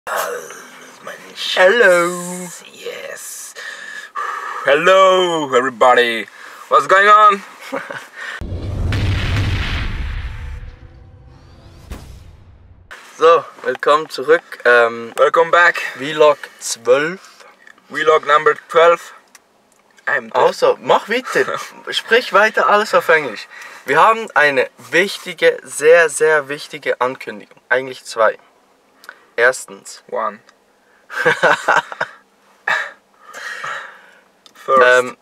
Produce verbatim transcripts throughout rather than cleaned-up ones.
Hello. Yes. Hello, everybody. What's going on? So, willkommen zurück. Ähm, Welcome back. Vlog zwölf. Vlog number twelve. I'm Also, mach weiter. Sprich weiter, alles auf Englisch. Wir haben eine wichtige, sehr, sehr wichtige Ankündigung. Eigentlich zwei. Erstens. One. First. Ähm,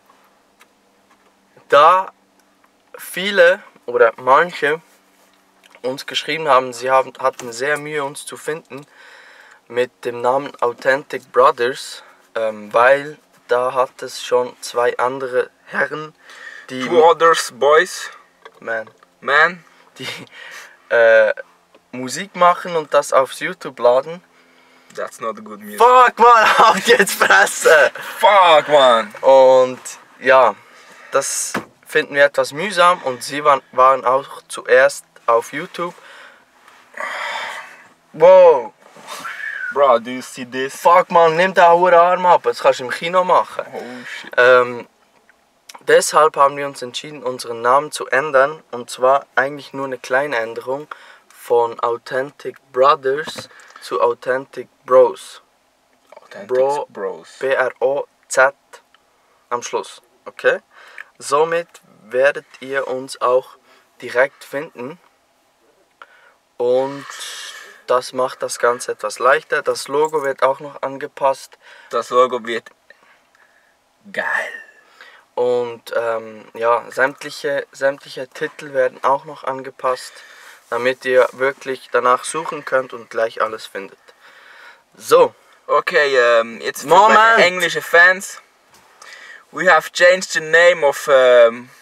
da viele oder manche uns geschrieben haben, sie haben, hatten sehr Mühe, uns zu finden mit dem Namen Authentic Brothers, ähm, weil da hat es schon zwei andere Herren, die Two others boys. man, Man. die äh, Musik machen und das aufs YouTube laden. That's not a good music. Fuck man, haut jetzt Fresse! Fuck, man. Und ja, das finden wir etwas mühsam und sie waren, waren auch zuerst auf YouTube. Wow! Bro, do you see this? Fuck man, nimm den hohen Arm ab, das kannst du im Kino machen. Oh shit. Ähm, deshalb haben wir uns entschieden, unseren Namen zu ändern. Und zwar eigentlich nur eine kleine Änderung von Authentic Brothers zu Authentic Bros. Authentic Bro, Bros. B R O Z am Schluss. Okay? Somit werdet ihr uns auch direkt finden. Und das macht das Ganze etwas leichter. Das Logo wird auch noch angepasst. Das Logo wird geil. Und ähm, ja, sämtliche, sämtliche Titel werden auch noch angepasst, damit ihr wirklich danach suchen könnt und gleich alles findet. So. Okay, um, jetzt für Moment. meine englische Fans. We have changed the name of um,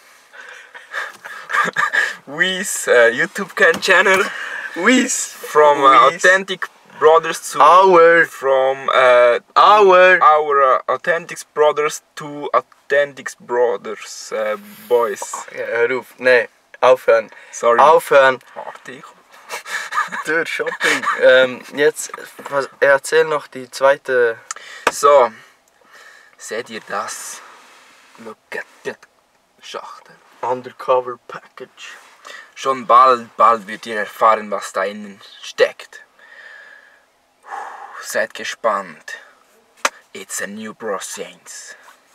We's uh, YouTube can channel. We's. From uh, We's. Authentic Brothers to Our. from uh, Our. our uh, Authentic Brothers to Authentic Brothers uh, Boys. Ja, hör auf. Nee, aufhören. Sorry. Aufhören. Warte. Durch Shopping. ähm, jetzt was, erzähl noch die zweite. So, seht ihr das? Look at that Schachtel. Undercover Package. Schon bald, bald wird ihr erfahren, was da innen steckt. Seid gespannt. It's a new Bro Saints.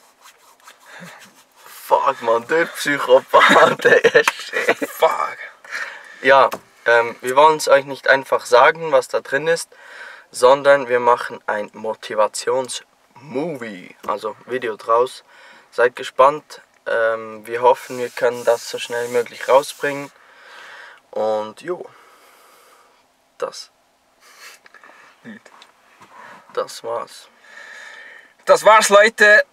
Fuck man, der Psychopath, der ist shit. Fuck. Ja, ähm, wir wollen es euch nicht einfach sagen, was da drin ist, sondern wir machen ein Motivationsmovie, also Video draus. Seid gespannt. Ähm, wir hoffen, wir können das so schnell wie möglich rausbringen. Und jo, das. Das war's. Das war's, Leute.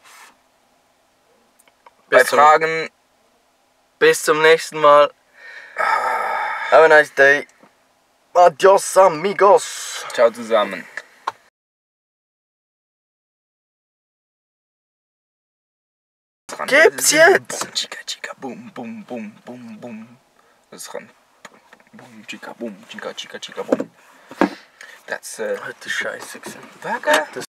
Bei Bis zum, Fragen. bis zum nächsten Mal. Have a nice day. Adios, amigos. Ciao zusammen. Gib's jetzt! Boom, chica, chica, boom, boom, boom, boom, boom. Das kann. Boom, chica, boom, chica, chica, chica, boom. That's uh. Heute Scheiße gewesen. Wege?